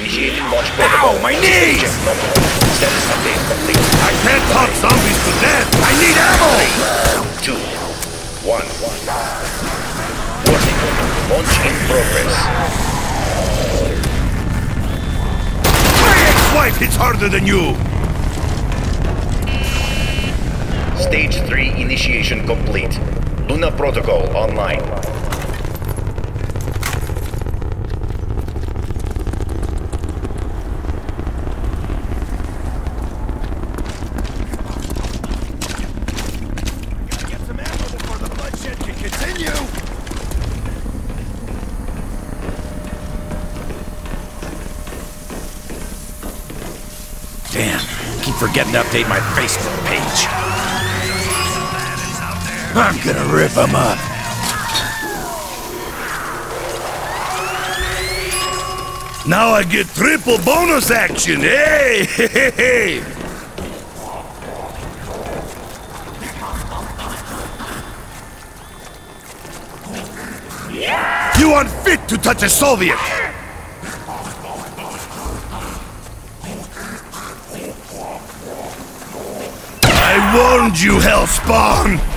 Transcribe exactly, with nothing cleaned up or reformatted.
Initiating launch protocol. Ow, my knees! Status update complete. I can't talk zombies to death! I need ammo! Two. One. Warning. Launch in progress. My ex-wife hits harder than you! Stage three initiation complete. Luna protocol online. Get some ammo before the bloodshed can continue! Damn, I keep forgetting to update my Facebook page. I'm gonna rip them up. Now I get triple bonus action. Hey, hey, hey, hey. You unfit to touch a Soviet. I warned you, Hellspawn!